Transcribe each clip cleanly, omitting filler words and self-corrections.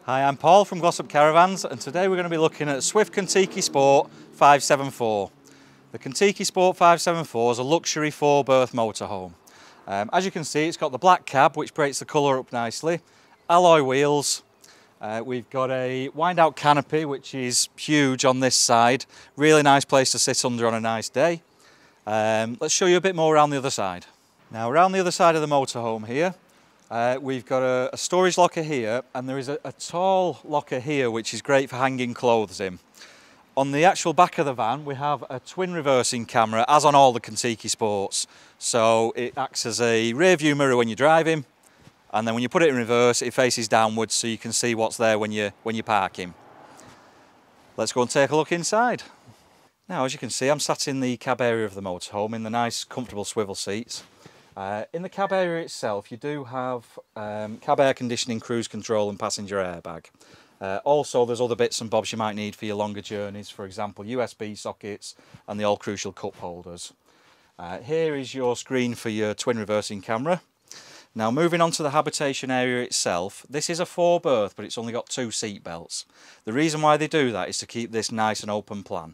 Hi, I'm Paul from Glossop Caravans, and today we're going to be looking at Swift Kon-tiki Sport 574. The Kon-tiki Sport 574 is a luxury 4-berth motorhome. As you can see, it's got the black cab, which breaks the colour up nicely, alloy wheels. We've got a wind-out canopy, which is huge on this side. Really nice place to sit under on a nice day. Let's show you a bit more around the other side. Now, around the other side of the motorhome here, we've got a storage locker here, and there is a tall locker here which is great for hanging clothes in. On the actual back of the van we have a twin reversing camera, as on all the Kon-tiki Sports, so it acts as a rear view mirror when you're driving, and then when you put it in reverse it faces downwards so you can see what's there when you're parking. Let's go and take a look inside. Now, as you can see, I'm sat in the cab area of the motorhome in the nice comfortable swivel seats. In the cab area itself, you do have cab air conditioning, cruise control and passenger airbag. Also, there's other bits and bobs you might need for your longer journeys, for example USB sockets and the all crucial cup holders. Here is your screen for your twin reversing camera. Now, moving on to the habitation area itself, this is a 4-berth, but it's only got 2 seat belts. The reason why they do that is to keep this nice and open plan.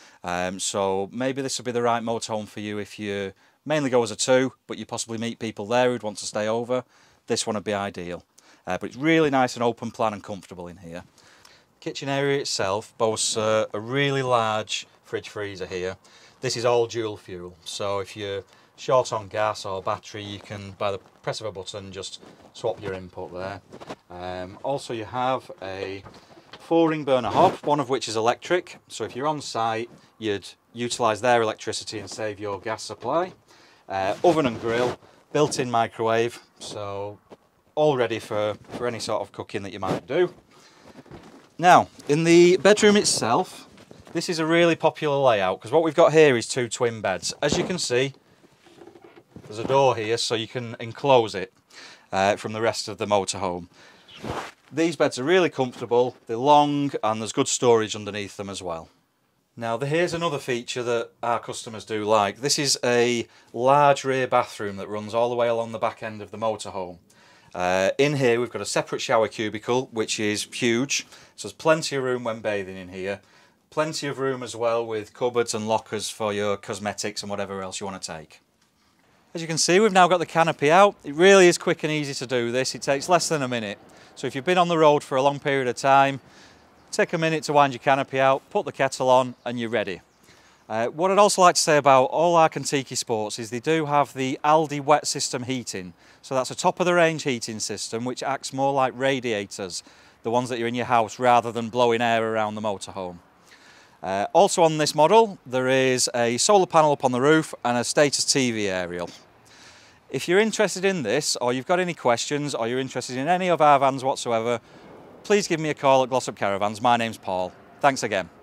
So maybe this will be the right motorhome for you if you mainly go as a 2, but you possibly meet people there who'd want to stay over. This one would be ideal. But it's really nice and open plan and comfortable in here. Kitchen area itself boasts a really large fridge freezer here. This is all dual fuel, so if you're short on gas or battery, you can, by the press of a button, just swap your input there. Also, you have a 4-ring burner hob, one of which is electric, so if you're on site you'd utilise their electricity and save your gas supply. Oven and grill, built-in microwave, so all ready for any sort of cooking that you might do. Now, in the bedroom itself, this is a really popular layout because what we've got here is 2 twin beds. As you can see, there's a door here so you can enclose it from the rest of the motorhome. These beds are really comfortable, they're long, and there's good storage underneath them as well. Now, here's another feature that our customers do like. This is a large rear bathroom that runs all the way along the back end of the motorhome. In here we've got a separate shower cubicle, which is huge, so there's plenty of room when bathing in here. Plenty of room as well with cupboards and lockers for your cosmetics and whatever else you want to take. As you can see, we've now got the canopy out. It really is quick and easy to do this. It takes less than a minute. So if you've been on the road for a long period of time, take a minute to wind your canopy out, put the kettle on, and you're ready. What I'd also like to say about all our Kon-tiki Sports is they do have the Alde wet system heating. So that's a top-of-the-range heating system which acts more like radiators, the ones that are in your house, rather than blowing air around the motorhome. Also on this model, there is a solar panel up on the roof and a status TV aerial. If you're interested in this, or you've got any questions, or you're interested in any of our vans whatsoever, please give me a call at Glossop Caravans. My name's Paul. Thanks again.